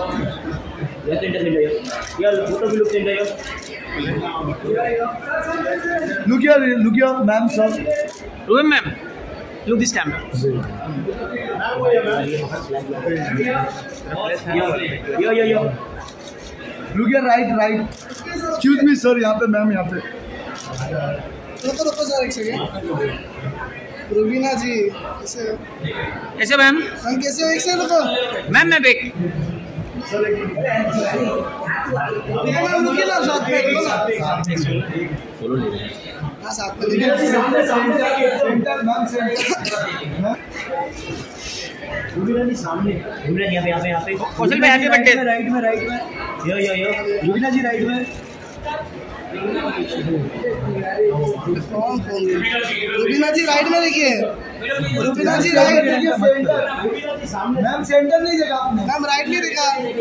Centre में जाइए यार, फोटो भी लुक सेंटर यार। Look here, ma'am, sir. Rubin ma'am, look this camera. Yo. Look here, right. Excuse me, sir. यहाँ पे मैम, यहाँ पे। रुको सर एक सेकंड। रुबीना जी कैसे मैम? हम कैसे हो? एक सेकंड रुको मैम मैं बैक। रुकिए ना, साथ में फोटो ले रहे हैं। हाँ साथ में रुबीना जी सामने, रुबीना जी यहाँ पे कौशल भाई हैप्पी बर्थडे। राइट में यो रुबीना जी राइट में। कौन फोन? रुबीना जी राइट में देखिए, Rubina ji right, ma'am centre नहीं देखा आपने। मैम राइट नहीं देखा।